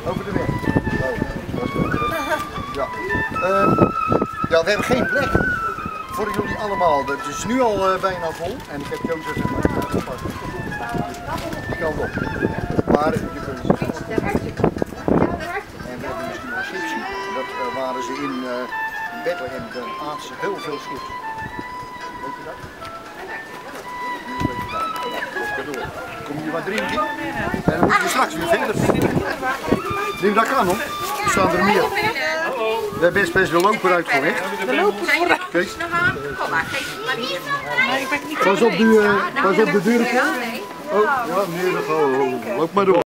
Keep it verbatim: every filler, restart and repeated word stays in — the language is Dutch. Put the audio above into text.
Over de weg. Oh, dat is goed. Ja. Uh, ja, we hebben geen plek voor jullie allemaal. Het is nu al uh, bijna vol en ik heb Jozef en Mark uitgepakt. Die kant op. Maar je kunt het zelf. En we hebben misschien een schip zien. Dat uh, waren ze in uh, Bethlehem, de aardse, heel veel schips. Weet je dat? Kom je wat drinken? En dan moet je straks weer verder. Neem dat kan hoor. Er staan er meer. We hebben best best de loper uitgelegd. De loper vooruit. Kijk. Kom maar, geef het maar hier. Nee, ik ben niet. Pas op, die, uh, pas op de deur. Oh, ja, meneer, loop maar door.